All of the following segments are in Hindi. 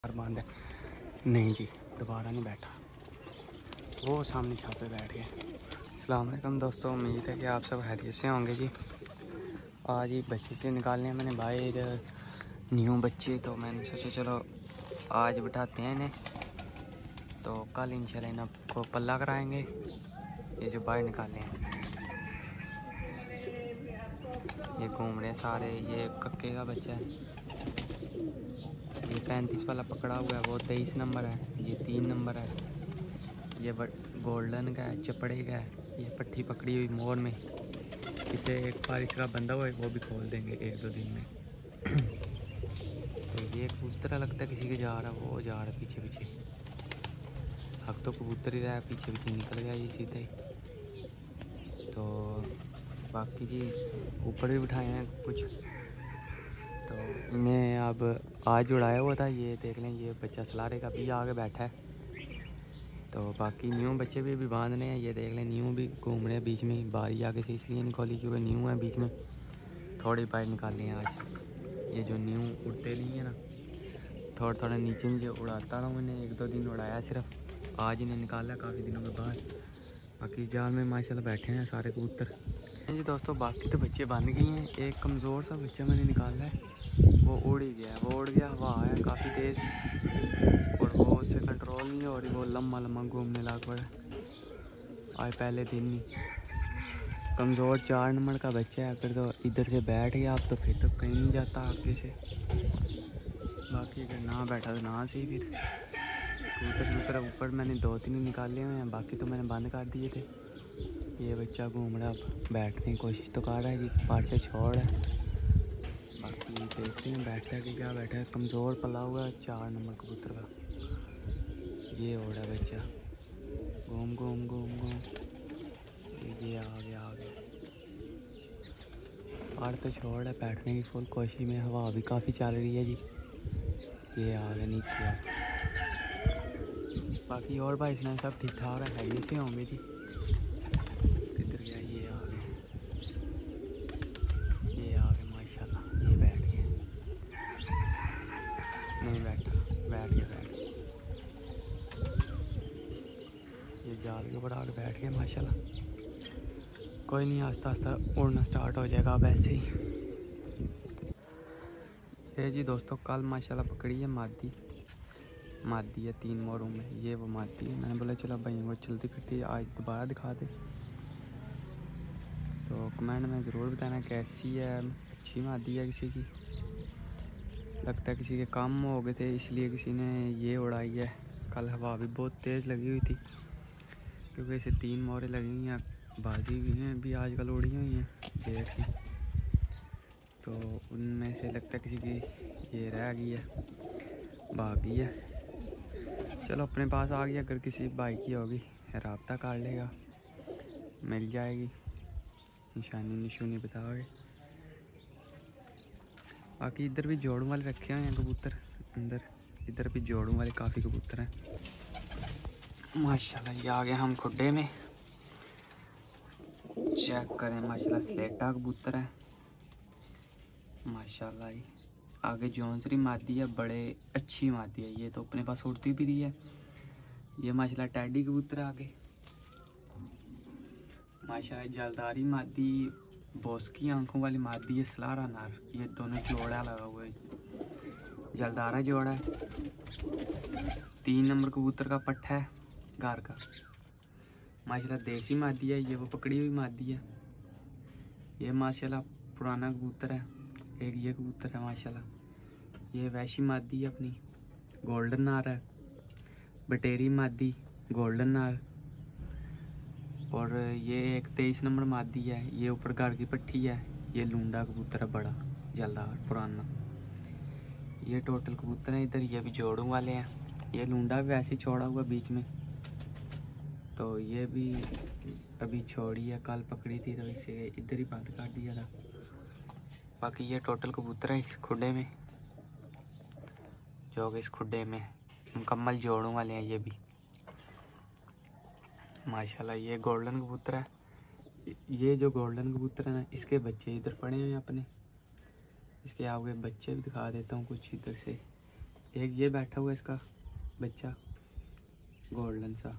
बंद है। नहीं जी, दोबारा नहीं बैठा, वो सामने छत पे बैठ गए। अस्सलाम वालेकुम दोस्तों, उम्मीद है कि आप सब खैरियत से होंगे जी। आज ही बच्चे से निकालने हैं मैंने बाहर न्यू बच्चे, तो मैंने सोचा चलो आज बिठाते हैं इन्हें, तो कल इंशाल्लाह इन्हें आपको पल्ला कराएंगे। ये जो बाहर निकाले हैं ये घूम रहे सारे। ये कक्के का बच्चा है, ये 35 वाला पकड़ा हुआ है, वो 23 नंबर है, ये 3 नंबर है, ये गोल्डन का है, चपड़े का है। ये पट्टी पकड़ी हुई मोर में, इसे एक बार इसका बंदा हुआ है वो भी खोल देंगे 1-2 दिन में। तो ये कबूतर लगता है किसी के जा रहा है, वो जा रहा है पीछे पीछे। अब तो कबूतर ही रहा है, पीछे पीछे निकल गया ये सीधा ही। तो बाकी जी ऊपर भी बिठाए हैं कुछ, तो इन्हें अब आज उड़ाया हुआ था। ये देख लें, ये बच्चा सलारे का भी आगे बैठा है। तो बाकी न्यू बच्चे भी अभी बांधने हैं। ये देख लें, न्यू भी घूम रहे हैं बीच में। बारी आगे से इसलिए नहीं खोली क्योंकि न्यू है बीच में, थोड़ी बाहर निकाली हैं आज। ये जो न्यू उड़ते नहीं है ना, थोड़ा थोड़ा नीचे नीचे उड़ाता रहा हूँ इन्हें। 1-2 दिन उड़ाया सिर्फ, आज इन्हें निकाला काफ़ी दिनों के बाद। बाकी जाल में माशाल्लाह बैठे हैं सारे कबूतर जी दोस्तों। बाकी तो बच्चे बंद गए हैं। एक कमज़ोर सा बच्चा मैंने निकाला है, वो उड़ ही गया। वो उड़ गया, हवा आया काफ़ी तेज़ और वो उससे कंट्रोल नहीं हो रही, वो लम्बा लम्बा घूमने लग पड़ा। आज पहले दिन ही कमज़ोर 4 नंबर का बच्चा है, फिर तो इधर से बैठ गया, अब तो फिर तो कहीं नहीं जाता आगे से। बाकी अगर ना बैठा तो ना सही। फिर कबूतर ऊपर मैंने 2-3 निकाले हुए हैं, बाकी तो मैंने बंद कर दिए थे। ये बच्चा घूम रहा, अब बैठने की कोशिश तो कर रहा है जी, पार से छोड़ है। बाकी देखते हैं बैठता है कि क्या बैठा है। कमज़ोर पला हुआ है 4 नंबर कबूतर का। ये हो रहा है बच्चा, घूम घूम घूम घूम, ये आ गया। पार तो छोड़ है, बैठने की फुल कोशिश में, हवा भी काफ़ी चल रही है जी। ये आ गया नीचे। बाकी और भाई इसमें सब ठीक ठाक है, ये से होंगे जी। किधर गया? ये आ गए, ये आ गए माशाल्लाह। ये बैठ गए, नहीं बैठा, बैठ गया। ये जाल के ऊपर आके बैठ गया माशाल्लाह। कोई नहीं, आस्ता आस्ता उड़ना स्टार्ट हो जाएगा अब ऐसे ही। ये जी दोस्तों कल माशाल्लाह पकड़ी है मादी है 3 मोरों में। ये वो मादी है, मैंने बोला चलो भाई वो चलती फिरती है, आज दोबारा दिखा दे। तो कमेंट में ज़रूर बताना कैसी है, अच्छी मादी है किसी की। लगता है किसी के काम हो गए थे इसलिए किसी ने ये उड़ाई है। कल हवा भी बहुत तेज़ लगी हुई थी, क्योंकि इसे 3 मोरें लगी हुई हैं, बाजी भी हैं भी आजकल उड़ी हुई हैं जेठ की। तो उनमें से लगता है किसी की ये रह गई है, भाग गई है। चलो अपने पास आ गई, अगर किसी भाई की होगी राब्ता कर लेगा, मिल जाएगी, निशानी निशूनी बताओगे। बाकी इधर भी जोड़ों वाले रखे हुए हैं कबूतर अंदर, इधर भी जोड़ों वाले काफ़ी कबूतर हैं माशाल्लाह। ये आ गए हम खुड्डे में, चेक करें माशाल्लाह। स्लेटा कबूतर है माशाल्लाह। ये आगे जौनसरी मादी है, बड़े अच्छी मादी है। ये तो अपने पास उड़ती भी रही है। ये माशाल्लाह टैडी कबूतर है आगे माशाल्लाह। जलदारी मादी, बोस्की आंखों वाली मादी है, सलारा नार, ये दोनों जोड़ा लगा हुआ है। जलदारा जोड़ा है, 3 नंबर कबूतर का पट्ठा है घर का माशाल्लाह। देसी मादी है, ये वो पकड़ी हुई मादी है। ये माशाल्लाह पुराना कबूतर है। एक ये कबूतर है माशाल्लाह। ये वैशी मादी है अपनी, गोल्डन नार है। बटेरी मादी, गोल्डन नार। और ये एक 23 नंबर मादी है, ये ऊपर घर की पट्टी है। ये लूंडा कबूतर है, बड़ा जलदार पुराना। ये टोटल कबूतर हैं इधर। ये भी जोड़ों वाले हैं। ये लूंडा भी वैसे छोड़ा हुआ बीच में, तो ये भी अभी छोड़ी है, कल पकड़ी थी तो इसे इधर ही बंद कर दिया था। बाकी ये टोटल कबूतर है इस खुड्डे में, जो कि इस खुड्डे में मुकम्मल जोड़ों वाले हैं ये भी माशाल्लाह। ये गोल्डन कबूतर है। ये जो गोल्डन कबूतर है ना, इसके बच्चे इधर पड़े हुए हैं अपने। इसके आगे बच्चे भी दिखा देता हूँ कुछ इधर से। एक ये बैठा हुआ है इसका बच्चा गोल्डन सा,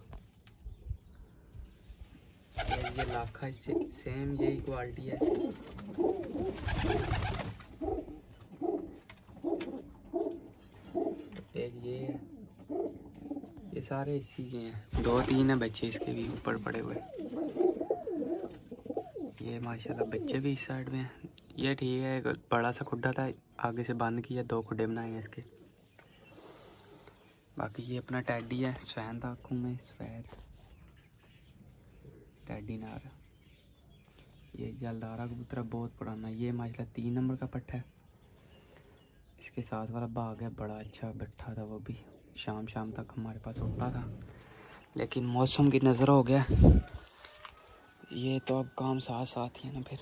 ये लाखा इससे सेम यही क्वालिटी है। एक ये है, ये सारे इसी के हैं। 2-3 है बच्चे इसके भी ऊपर पड़े हुए। ये माशाल्लाह बच्चे भी इस साइड में हैं। ये ठीक है, एक बड़ा सा खुड्डा था आगे से बंद किया, 2 खुड्डे बनाए हैं इसके। बाकी ये अपना टैडी है, सफेद आँखों में सफेद टैडी नार। ये जलदारा कबूतर बहुत पुराना, ये माशाल्लाह 3 नंबर का पट्टा है। इसके साथ वाला बाग है, बड़ा अच्छा बैठा था वो भी, शाम तक हमारे पास उड़ता था, लेकिन मौसम की नज़र हो गया। ये तो अब काम साथ ही है ना। फिर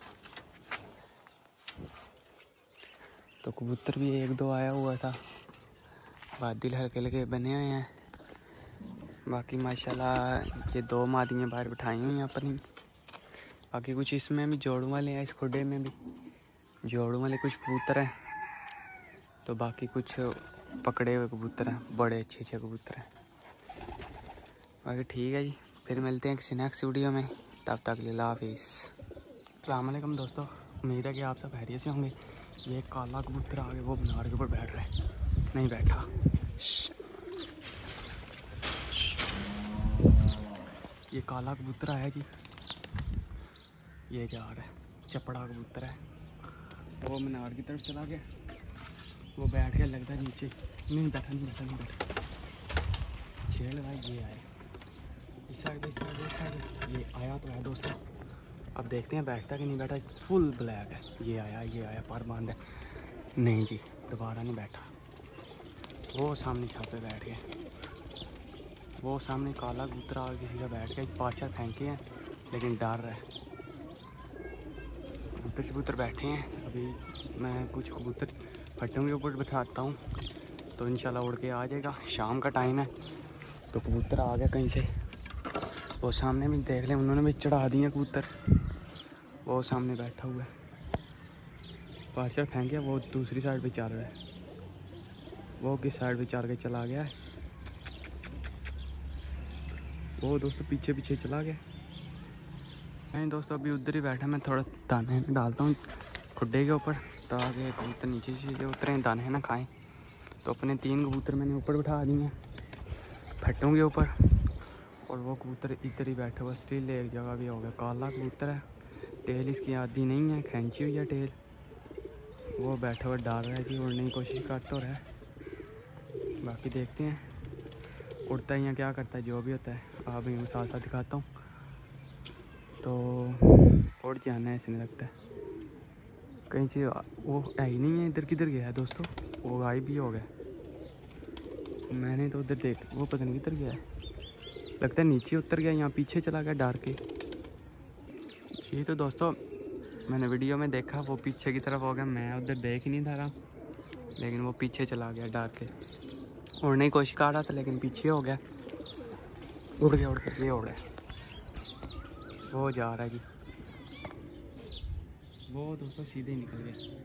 तो कबूतर भी 1-2 आया हुआ था, बादल हल्के बने हुए हैं। बाकी माशाल्लाह ये 2 मादियाँ बाहर बिठाई हुई हैं अपनी। बाकी कुछ इसमें भी जोड़ों वाले हैं, इस खुडे में भी जोड़ों वाले कुछ कबूतर हैं, तो बाकी कुछ पकड़े हुए कबूतर हैं, बड़े अच्छे कबूतर हैं। बाकी ठीक है जी, फिर मिलते हैं किसी नेक्स्ट वीडियो में, तब तक अल्लाह हाफिज़। अस्सलाम वालेकुम दोस्तों, उम्मीद है कि आप सब खैरियत से होंगे। ये काला कबूतर आगे वो मीनार के ऊपर बैठ रहा है, नहीं बैठा। ये काला कबूतर आया जी, ये जा रहा है, चपड़ा कबूतर है। वो मीनार की तरफ चला गया, वो बैठ के लगता है नीचे, नहीं बैठा। छेड़ लगा, ये आया इस साइड, ये आया तो है दोस्तों। अब देखते हैं बैठता कि नहीं बैठा। फुल ब्लैक है, ये आया पर बंद है, नहीं जी दोबारा नहीं बैठा। वो सामने छापे बैठ गए, वो सामने काला कबूतर आगे किसी का बैठ गया। 5-4 फेंके हैं लेकिन डर रहा है। कबूतर बैठे हैं, अभी मैं कुछ कबूतर फट्टों के ऊपर बिठाता हूँ तो इंशाल्लाह उड़ के आ जाएगा। शाम का टाइम है तो कबूतर आ गया कहीं से, वो सामने भी देख लें, उन्होंने भी चढ़ा दिए कबूतर। वो सामने बैठा हुआ है, 5-4 फेंके, वो दूसरी साइड पे चल रहा है। वो किस साइड पे चल के चला गया है, वो दोस्तों पीछे चला गया। नहीं दोस्तों, अभी उधर ही बैठा, मैं थोड़ा दाने डालता हूँ खुड्डे के ऊपर ताकि कबूतर नीचे से उतरें, दाने ना खाएं। तो अपने 3 कबूतर मैंने ऊपर बिठा दिए हैं फट्टों के ऊपर, और वो कबूतर इधर ही बैठा हुआ। स्टिल एक जगह भी हो गया। काला कबूतर है, टेल इसकी आदि नहीं है, खींची हुई है टेल। वो बैठा हुआ डाल रहा है जी, उड़ने की कोशिश कर तो रहा है। बाकी देखते हैं उड़ता है या क्या करता है, जो भी होता है आप ही साथ दिखाता हूँ। तो उड़ जाना है ऐसे लगता है, कहीं से वो है ही नहीं है। इधर किधर गया है दोस्तों, वो गायब भी हो गया। मैंने तो उधर देख, वो पता नहीं किधर गया है, लगता है नीचे उतर गया, यहाँ पीछे चला गया डार के। ये तो दोस्तों मैंने वीडियो में देखा, वो पीछे की तरफ हो गया, मैं उधर देख ही नहीं था, लेकिन वो पीछे चला गया डार के। उड़ने की कोशिश कर रहा था लेकिन पीछे हो गया, उड़ गया, ये उड़ गया। वो जा रहा है जी, वो दोस्तों सीधे ही निकल गया,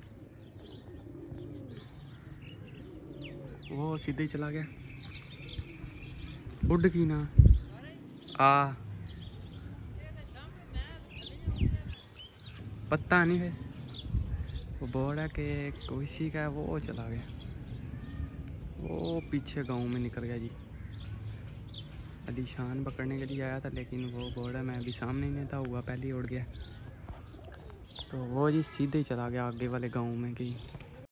वो सीधे ही चला गया। उड़ की ना पता नहीं है, वो बोर्ड है कि किसी का, वो चला गया, वो पीछे गांव में निकल गया जी। अलीशान पकड़ने के लिए आया था, लेकिन वो बोर्ड है, मैं अभी सामने नहीं था, हुआ पहले ही उड़ गया। तो वो जी सीधे ही चला गया आगे वाले गांव में, कि